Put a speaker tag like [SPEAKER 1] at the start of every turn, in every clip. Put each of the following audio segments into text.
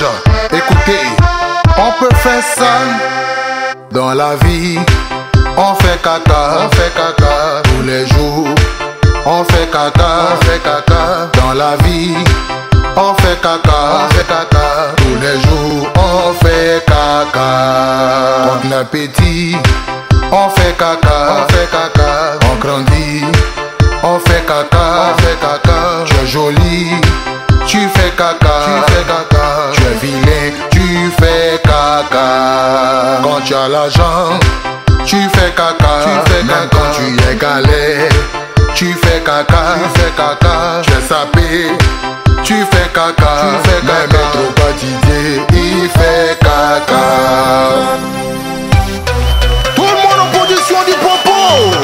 [SPEAKER 1] Georges, écoutez, on peut faire ça dans la vie. On fait caca tous les jours. On fait caca dans la vie. On fait caca tous les jours. On fait caca contre l'appétit. On fait caca, on grandit. On fait caca, tu es joli. Tu fais caca, tu es vilain. Tu fais caca quand tu as l'argent. Tu fais caca, même quand tu es galère. Tu fais caca, tu es sapé. Tu fais caca, même trop fatigué, il fait caca. Tout le monde en position du popo.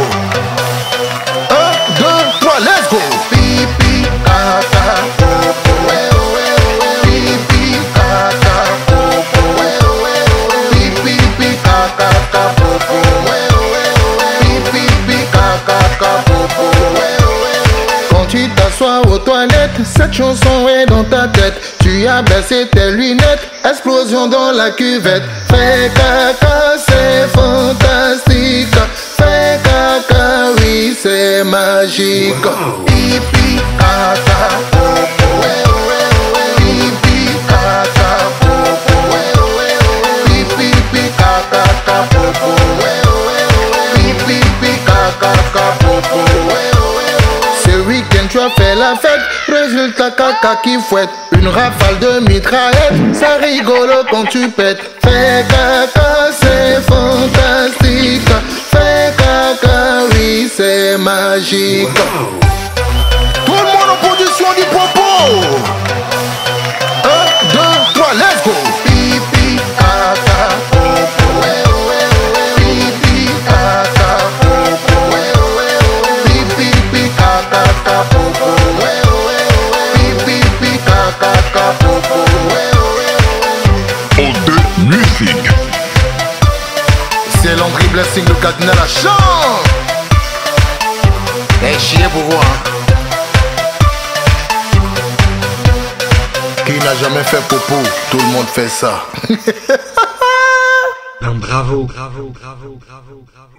[SPEAKER 1] 1, 2, 3, let's go. Pipi, caca, popo. Pipi, caca, popo. Pipi, caca, popo. Pipi, caca, popo. Quand tu t'assois aux toilettes, cette chanson est dans ta tête. Tu as baissé tes lunettes, explosion dans la cuvette. Fais caca, c'est fantastique. Fais caca, oui, c'est magique. Pipi, caca, popo. Pipi, caca, popo. Pipi, caca, popo. Pipi, caca, popo. Ce week-end tu as fait la fête, résultat caca qui fouette. Une rafale de mitraillette, ça rigole quand tu pètes. Fais caca, c'est fantastique. Fais caca, oui, c'est magique. Tout le monde en position du popo. 1, 2, 3, let's go. Pipi, caca, popo. Pipi, caca, popo. Pipi, caca, popo. Pipi, caca, popo.
[SPEAKER 2] OD Music.
[SPEAKER 1] C'est Landry Blessing, le cardinal à chant. Eh, chier pour voir. Qui n'a jamais fait popo, tout le monde fait ça.
[SPEAKER 3] Bravo.